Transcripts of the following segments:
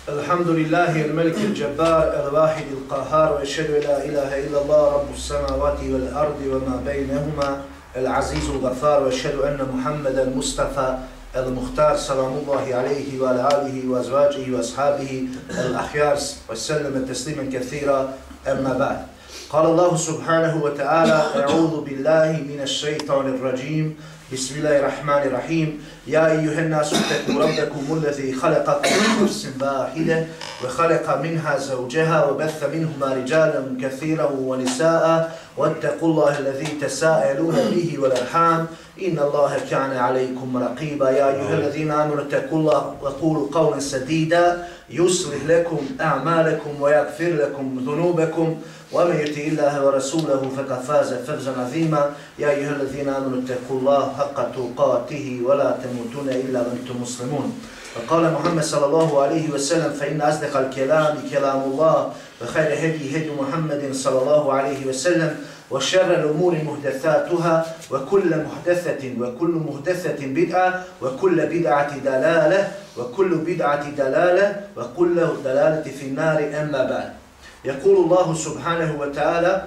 الحمد لله الملك الجبار الواحد القهار وأشهد أن لا إله إلا الله رب السماوات والأرض وما بينهما العزيز الغفار وأشهد أن محمد المصطفى المختار سلام الله عليه وعلى آله وأزواجه وأصحابه الأخيار وسلم تسليما كثيرا أما بعد. قال الله سبحانه وتعالى أعوذ بالله من الشيطان الرجيم بسم الله الرحمن الرحيم يا أيها الناس اتقوا ربكم الذي خلقكم من نفس واحدة وخلق منها زوجها وبث منهما رجالا كثيرا ونساء واتقوا الله الذي تساءلون به والأرحام إن الله كان عليكم رقيبا يا أيها الذين آمنوا اتقوا الله وقولوا قولا سديدا يصلح لكم أعمالكم ويغفر لكم ذنوبكم ومن يطع الله ورسوله فقد فاز فوزا عظيما يا ايها الذين امنوا اتقوا الله حق تقاته ولا تموتن الا وانتم مسلمون. وقال محمد صلى الله عليه وسلم فان اصدق الكلام كلام الله وخير هدي محمد صلى الله عليه وسلم وشر الامور محدثاتها وكل محدثه بدعه وكل بدعه ضلاله وكل بدعه ضلاله وكل ضلاله في النار اما بعد. يقول الله سبحانه وتعالى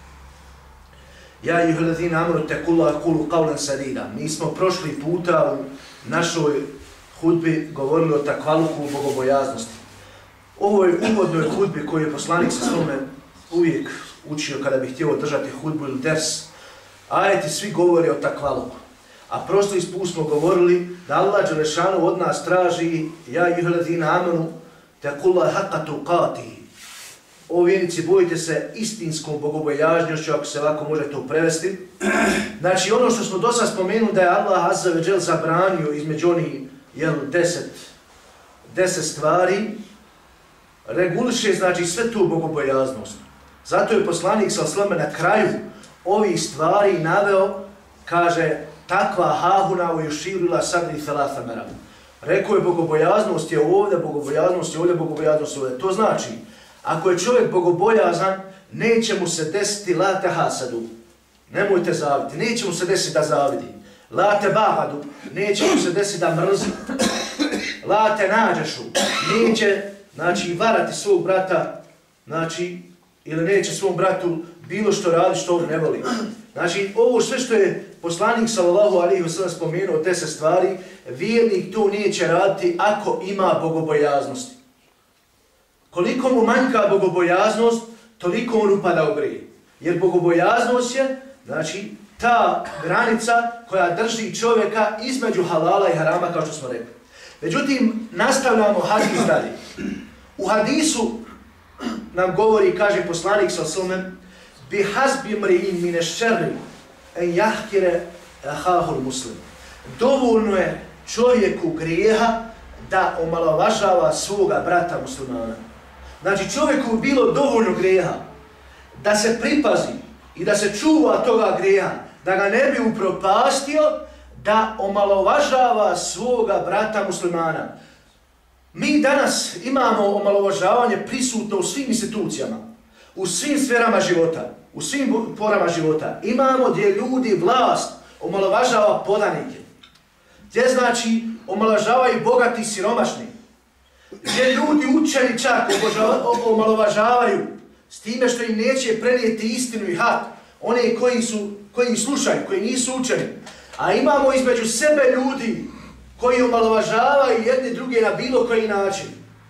يا أيها الذين آمنوا اتقوا الله وقولوا قولا سديدا. Mi smo prošli puta u našoj hudbi govorili o takvaluku i bogobojaznosti. Ovoj uvodnoj hudbi koju je poslanik sa svome uvijek učio kada bi htio držati hudbu ili ders, ajeti svi govore o takvaluku. A prošli put smo govorili da Allah dželešanu od nas traži ja أيها الذين آمنوا اتقوا الله حق تقاته. O vjernici, bojite se istinskom bogobojaznošću, ako se ovako može to prevesti. Znači, ono što smo do sad spomenuli da je Allah Azza ve Džel zabranio između onih 10 stvari, reguliše znači sve tu bogobojaznost. Zato je poslanik sallallahu na kraju ovih stvari naveo, kaže, takva hahuna u yushirila sadri thalatha maram. Rekao je bogobojaznost je ovdje, bogobojaznost je ovdje, bogobojaznost je ovdje. To znači, ako je čovjek bogobojazan, neće mu se desiti la te hasadu, nemojte zaviditi, neće mu se desiti da zavidi. La te bagadu, neće mu se desiti da mrzi. La te nađašu, neće znači, varati svog brata, znači, ili neće svom bratu bilo što radi što on ne voli. Znači, ovo sve što je poslanik sallallahu alejhi ve sellem spomenuo 10 stvari, vjernik to neće raditi ako ima bogobojaznosti. Koliko mu manjka bogobojaznost, toliko on upada u grijeh. Jer bogobojaznost je, znači, ta granica koja drži čovjeka između halala i harama, kao što smo rekli. Međutim, nastavljamo hadis dalje. U hadisu nam govori, kaže poslanik sallallahu bi hasbi mri'in min ash-sharri an yahkira ahahu al-muslim. Dovoljno je čovjeku grijeha da omalovažava svoga brata muslimana. Znači čovjeku bilo dovoljno grijeha da se pripazi i da se čuva toga grijeha, da ga ne bi upropastio, da omalovažava svoga brata muslimana. Mi danas imamo omalovažavanje prisutno u svim institucijama, u svim sferama života, u svim porama života. Imamo gdje ljudi, vlast, omalovažava podanike. Gdje znači omalovažavaju bogati i siromašni. Gdje ljudi učeni čak omalovažavaju s time što im neće prenijeti istinu i hak, one koji slušaju, koji nisu učeni. A imamo između sebe ljudi koji omalovažavaju jedni druge na bilo koji način.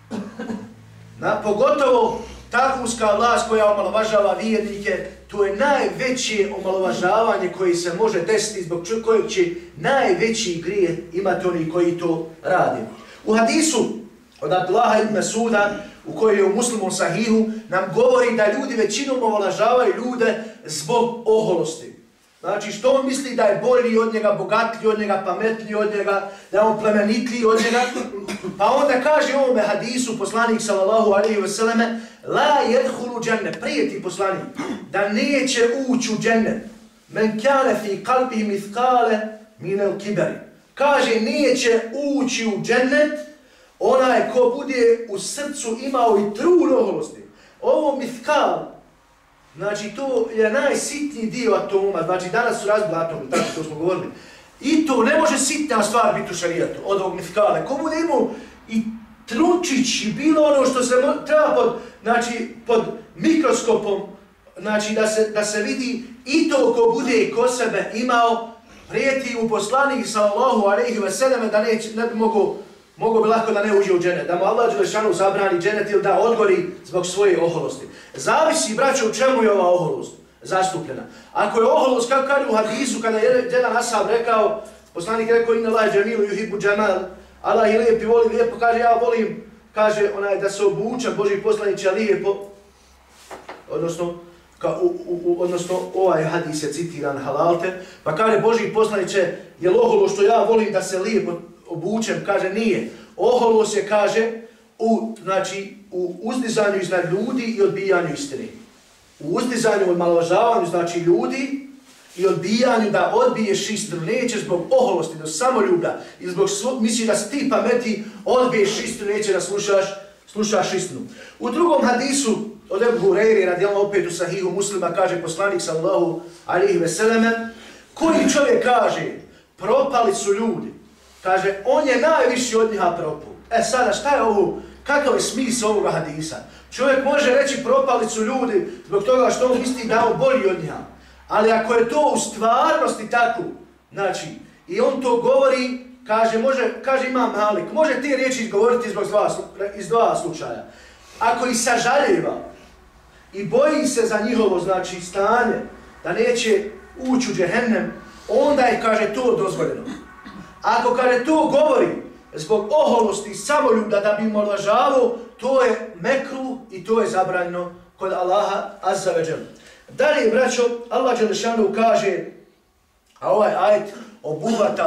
Pogotovo takvuska vlast koja omalovažava vjernike, to je najveće omalovažavanje koji se može desiti, zbog kojeg će najveći grijeh imati oni koji to rade. U hadisu od Abdullaha ibn Masuda, u kojoj je u Muslimom sahihu, nam govori da ljudi većinom omalovažavaju ljude zbog oholosti. Znači što on misli da je bolji od njega, bogatliji od njega, pametliji od njega, da je on plemenitliji od njega. Pa onda kaže u ovome hadisu poslanik sallallahu alejhi ve selleme la yadkhulu džennet, prijeti poslanik, da neće ući u džennet. Men kana fi qalbihi mithqala min al-kibr. Kaže neće ući u džennet onaj ko bude u srcu imao i trun oholosti. Ovo mithqal, znači to je najsitniji dio atoma, znači danas su razbili atomi, tako što smo govorili. I to ne može sitna stvar biti u šarijatu, od ovog mithqala. Ko bude imao i trunčić i bilo ono što se treba pod mikroskopom, znači da se vidi i to ko bude ko sebe imao, prijeti u poslanik sallallahu alejhi ve selleme da ne bi mogo bi lako da ne uđe u dženet, da mu Allah dželešanu zabrani dženet ili da odgori zbog svoje oholosti. Zavisi, braćo, u čemu je ova oholost zastupljena. Ako je oholost, kako kaže u hadisu, kada je jedan ashab rekao, poslanik rekao, inna Allahe džemilu yuhibbu džemal, Allah je lijep i voli lijepo, kaže, ja volim, kaže, da se obučem, Božji poslaniče, lijepo, odnosno ovaj hadis je citiran halalte, pa kaže, Božji poslaniče, je oholo što ja volim da se lijepo obučem, kaže, nije. Oholost je, kaže, u uzdizanju iznad ljudi i odbijanju istine. U uzdizanju i omalovažavanju, znači ljudi, i odbijanju da odbiješ istinu. Nećeš zbog oholosti, do samoljublja, ili zbog misli da si ti pameti, odbiješ istinu, neće da slušaš istinu. U drugom hadisu, od Ebu Hureyre, radijallahu opet u Sahihu Muslima, kaže poslanik sallallahu alejhi ve selleme, koji čovjek kaže, propali su ljudi, kaže, on je najviši od njiha propao. Sada, šta je ovo? Kakav je smisao ovoga hadisa? Čovjek može reći propali su ljudi zbog toga što on misli da on bolji od njiha. Ali ako je to u stvarnosti tako, znači, i on to govori, kaže Imam Malik, može te riječi izgovoriti iz dva slučaja. Ako ih sažaljeva i boji se za njihovo, znači, stanje, da neće ući u džehennem, onda je, kaže, to dozvoljeno. Ako, kaže, to govori zbog oholosti i samoljublja da bi omalovažavao, to je mekruh i to je zabranjeno kod Allaha azza ve džel. Dalje, braćo, Allah dželešanu kaže, a ovaj ajet obuhvata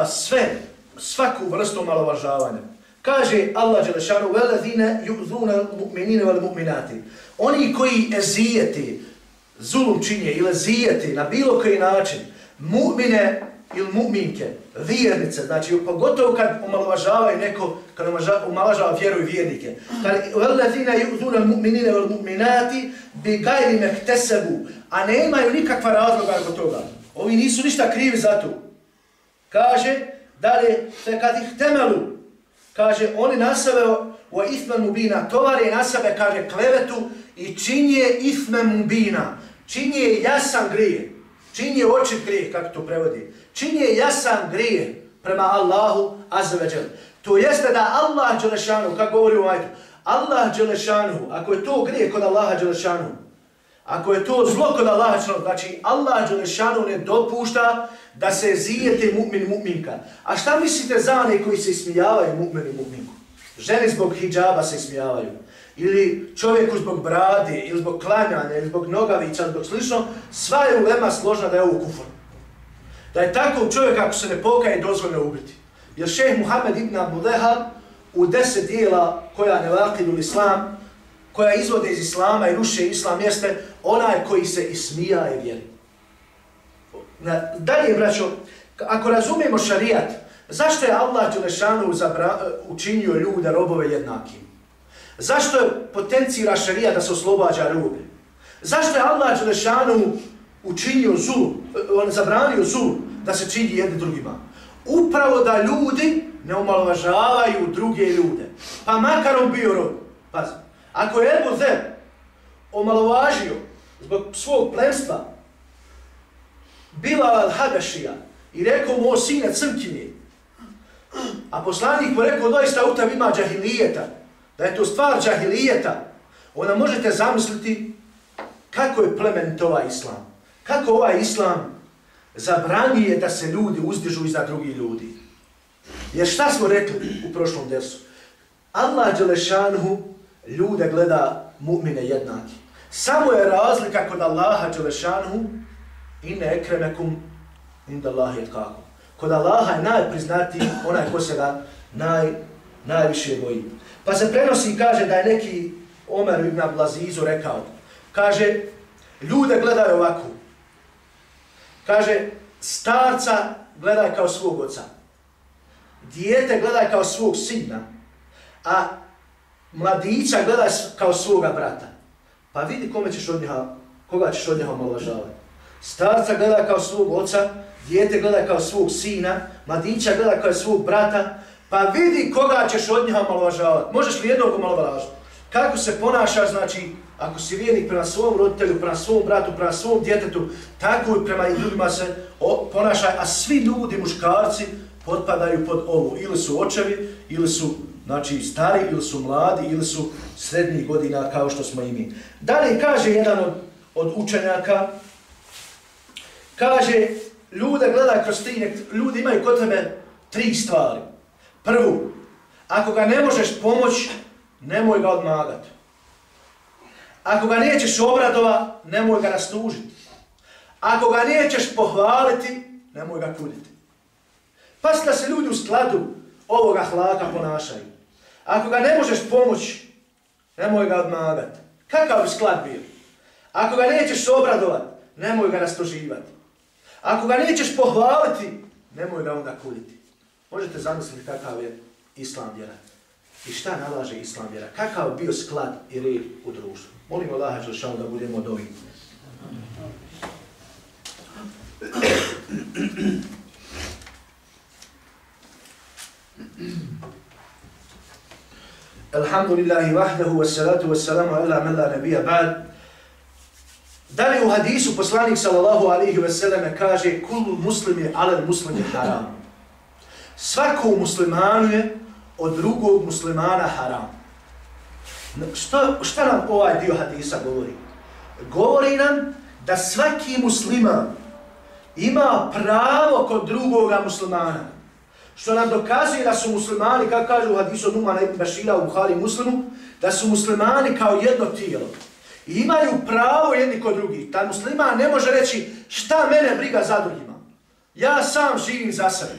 svaku vrstu omalovažavanja. Kaže Allah dželešanu, velezine yu'zuna al-mu'minine wal-mu'minati. Oni koji ezijete, zulum činje ili ezijete na bilo koji način, mu'mine ili mu'minke, vjernice, znači pogotovo kad omalovažavaju neko, kad omalovažava vjeru i vjernike. Velezine yu'zuna al-mu'minine wal-mu'minati bi gajri mektesebu, a nemaju nikakva razloga oko toga. Ovi nisu ništa krivi za to. Kaže, dalje, fe kad ih temelu, kaže, oni na sebe o ismen mubina, tovare na sebe, kaže, klevetu i činje ismen mubina, činje jasan grije, činje očit grije, kako to prevodi, činje jasan grije prema Allahu azza ve džel. To jeste da Allah dželešanu, kako govori u ajetu, Allah dželešanu, ako je to grije kod Allaha dželešanu, ako je to zlo kod Allaha dželešanu, znači Allah dželešanu ne dopušta da se zijete mu'min i mu'minka. A šta mislite za one koji se ismijavaju mu'min i mu'minku? Žene zbog hidžaba se ismijavaju. Ili čovjeku zbog brade, ili zbog klanjanja, ili zbog nogavica, zbog slično. Sva je ulema složna da je ovo kufr. Da je tako čovjek ako se ne pokaje dozvoljno ubiti. Jer šejh Muhammed ibn Abdullah u 10 dijela koja ne vakidu islam, koja izvode iz islama i ruše islam, jeste onaj koji se ismijaje vjeri. Dalje, braćo, ako razumijemo šarijat, zašto je Allah dželešanu učinio ljude, robove jednakim? Zašto je potencira šarijat da se oslobađa robe? Zašto je Allah dželešanu učinio on zabranio zulum da se čini jedni drugima? Upravo da ljudi ne omalovažavaju druge ljude. Pa makar on bio rob. Pazi, ako je Ebu Zer omalovažio zbog svog plemstva Bilal al-Habašija i rekao mu o sine crkinje, a poslanik mu rekao doista u tebi ima džahilijeta, da je to stvar džahilijeta, onda možete zamisliti kako je plemenit ovaj islam. Kako ovaj islam zabranjuje da se ljudi uzdižu iznad drugih ljudi. Jer šta smo rekli u prošlom dersu? Allah dželešanuhu ljude gleda mu'mine jednaki. Samo je razlika kod Allaha dželešanuhu inne ekremekum inda Allahi etkakum. Kod Allaha je najpriznatiji onaj ko se ga najviše boji. Pa se prenosi i kaže da je neki Omer ibn Abdulazizu rekao, kaže, ljude gledaju ovako. Kaže, starca gledaj kao svog oca, dijete gledaj kao svog sina, a mladića gledaj kao svoga brata. Pa vidi koga ćeš od njeha omalovažavati. Starca gledaj kao svog oca, dijete gledaj kao svog sina, mladića gledaj kao svog brata, Pa vidi koga ćeš od njega omalovažavati. Možeš li jednog omalovažavati? Kako se ponašaš, znači, ako si vjernik prema svom roditelju, prema svom bratu, prema svom djetetu, tako i prema ljudima se ponašaj, a svi ljudi, muškarci, potpadaju pod ovo. Ili su očevi, ili su znači, stari, ili su mladi, ili su srednjih godina, kao što smo i mi. Dalje kaže jedan od učenjaka, kaže, ljude gledaj kroz ljudi imaju kod tebe 3 stvari. Prvu, ako ga ne možeš pomoći, nemoj ga odmagati. Ako ga nećeš obradovati, nemoj ga rastužiti. Ako ga nećeš pohvaliti, nemoj ga kuditi. Pa da se ljudi u skladu ovoga hlaka ponašaju. Ako ga ne možeš pomoći, nemoj ga odmagati. Kakav bi sklad bio? Ako ga nećeš obradovati, nemoj ga rastuživati. Ako ga nećeš pohvaliti, nemoj ga onda kuditi. Možete zamisliti kakav je islam vjera. I šta nalaže islam vjera? Kakav bio sklad i red u društvu? Molimo Allaha dželešanu da budemo od ovih. Alhamdulillahi wahdahu wassalatu wassalamu ala man la nabiyya ba'd. Dalje u hadisu poslanik sallallahu alejhi ve selleme kaže: "Kullu muslimi ala muslimi haram." Svakom muslimanu je od drugog muslimana haram. Šta nam ovaj dio hadisa govori? Govori nam da svaki musliman ima pravo kod drugoga muslimana. Što nam dokazuje da su muslimani, kako kaže u hadisu Numana ibn Bašira u Buhari Muslimu, da su muslimani kao jedno tijelo. I imaju pravo jedni kod drugih. Ta musliman ne može reći šta mene briga za drugima. Ja sam živim za sebe.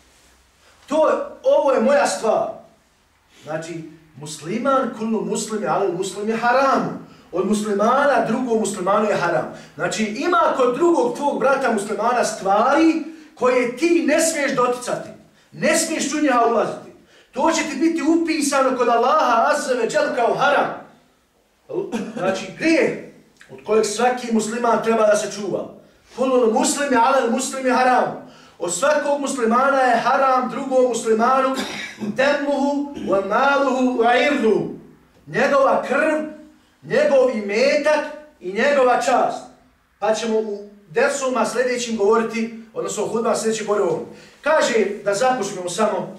Ovo je moja stvar. Znači, musliman, kullu muslimi, ali muslimi haram. Od muslimana drugog muslimanu je haram. Znači, ima kod drugog tvog brata muslimana stvari koje ti ne smiješ doticati. Ne smiješ u njega ulaziti. To će ti biti upisano kod Allaha azza ve džel kao haram. Znači, grijeh od kojeg svaki musliman treba da se čuva. Kullu muslimi, ali muslimi haram. Od svakog muslimana je haram drugom muslimanu demuhu, wa maluhu, wa irduhu. Njegova krv, njegov imetak i njegova čast. Pa ćemo u dersuma sljedećim govoriti, odnosno u hudbama sljedećim govoriti. Kaže da započnemo samo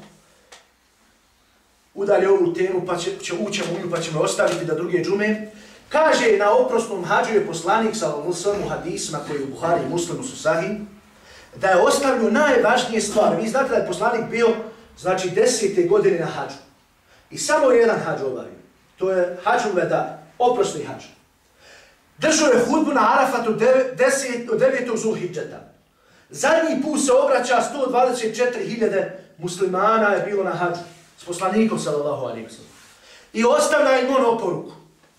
udalje ovu temu, pa ućemo u nju, pa ćemo ostaviti da druge džume. Kaže na oprosnom hađu je poslanik sallallahu hadisma koji u Buhari i Muslimu su sahih, da je ostavio najvažnije stvari. Vi znate da je poslanik bio, znači, 10. godine na hađu. I samo jedan hađ obavio. To je hađul veda, oprosni hađ. Držao je hudbu na Arafatu 9. Zulhidžeta. Zadnji put se obraća 124.000 muslimana je bilo na hađu. S poslanikom sallallahu alejhi ve sellem. I ostavlja im on oporuku.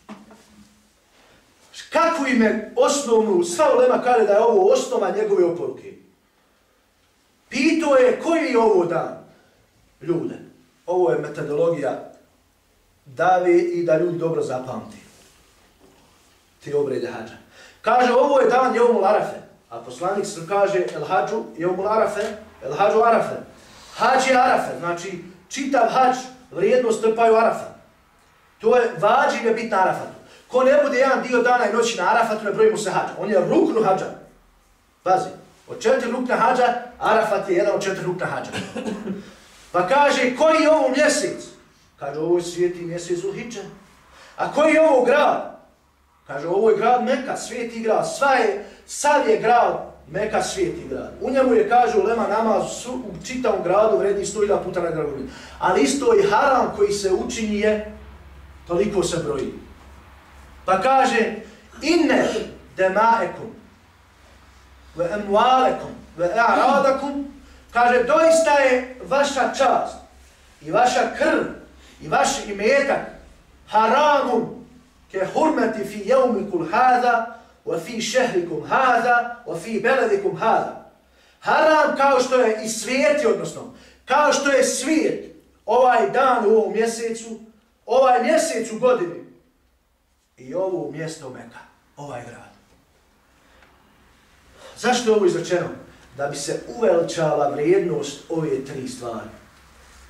Kako im je osnovnu, sva ulema kaže da je ovo osnova njegove oporuke. Pitao je koji je ovo dan? Ljude. Ovo je metodologija dave i da ljudi dobro zapamti. Ti obrede hađa. Kaže ovo je dan Jevmul Arafe. A poslanik se kaže el hađu Jevmul Arafe, el hađu Arafe. Hađ je Arafe, znači čitav hađ vrijednost trpaju Arafa. To je vađiv je biti na Arafatu. Ko ne bude jedan dio dana i noći na Arafatu, ne broji mu se hađ. On je ruknu hađa. Pazi. Od 4 rukna hađa, Arafat je jedan od 4 rukna hađa. Pa kaže, koji je ovo mjesec? Kaže, ovo je sveti mjesec Zulhidža. A koji je ovo grad? Kaže, ovo je grad Meka, sveti grad. Sav je grad Meka, sveti grad. U njemu je, kaže, ulema namaz u čitavom gradu vredi 100.000 puta na gradu. Ali isto i haram koji se učini je, toliko se broji. Pa kaže, inne demaekum, ve emwalekum, ve a'radakum, kaže, doista je vaša čast i vaša krv i vaš imetak haramun ke hurmeti fi jevmikul hada, wa fi šehrikum hada, wa fi beledikum hada. Haram kao što je i svijeti, odnosno, kao što je svijet ovaj dan u ovom mjesecu, ovaj mjesec u godini i ovo mjesto Meka, ovaj grad. Zašto je ovo izrečeno? Da bi se uveličala vrijednost ove 3 stvari.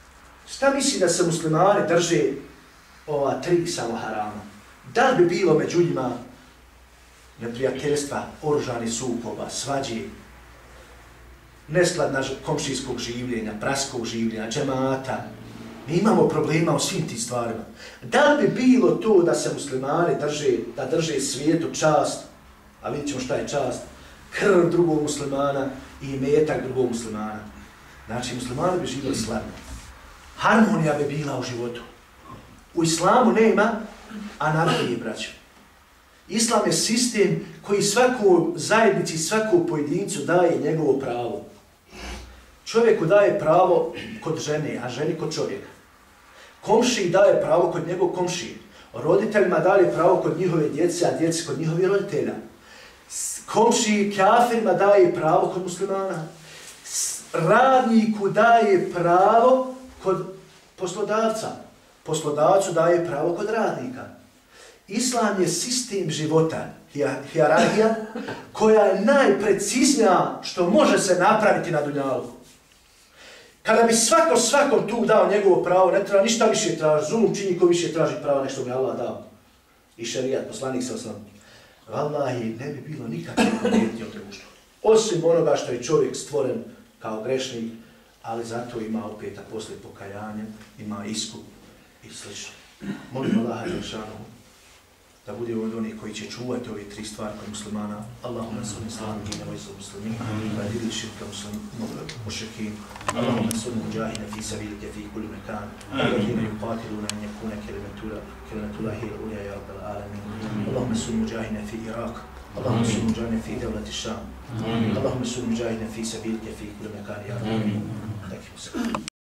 Šta misli da se muslimani drže ova 3 samo harama? Da li bi bilo među njima neprijateljstva, oružanih sukoba, svađe, neskladna komšijskog življenja, bratskog življenja, džemata? Mi imamo problema u svim tim stvarima. Da li bi bilo to da se muslimani drže svijetu čast, a vidjet ćemo šta je čast, krv drugog muslimana i imetak drugog muslimana? Znači, muslimani bi živjeli slavno. Harmonija bi bila u životu. U islamu nema anarhije, braćo. Islam je sistem koji svakoj zajednici, svakoj pojedincu daje njegovo pravo. Čovjeku daje pravo kod žene, a ženi kod čovjeka. Komšiji daje pravo kod njegovog komšije. Roditeljima daje pravo kod njihove djece, a djeci kod njihovih roditelja. Komšiji, kafirima daje pravo kod muslimana. Radniku daje pravo kod poslodavca. Poslodavcu daje pravo kod radnika. Islam je sistem života, hijerarhija, koja je najpreciznija što može se napraviti na dunjalu. Kada bi svakom tu dao njegovo pravo, ne treba ništa više traži, zulum čini ko više traži prava nešto mi Allah dao. I šerijat, poslanik sa osnovom. Wallahi, ne bi bilo nikakve prijetnje u društvu. Osim onoga što je čovjek stvoren kao grešnik, ali zato ima opet, a posle pokajanja, ima iskup i sl. Molim Allaha Đelešanu da bude od onih koji će čuvati ove 3 stvari kod muslimana. Allahumma salli salamina wa sallam muslimin, wa dili širka mušrikin. Allahumma salli mujahina fi sabilika fi kulli mekan, alladhina yuqatiluna an yakuna kalimatullahi al-ulya ya rabbal alamin. Allahumma salli mujahina fi Iraq, Allahumma salli mujahina fi dawlati Sham. Allahumma salli mujahina fi sabilika fi kulli mekan ya rabbal alamin.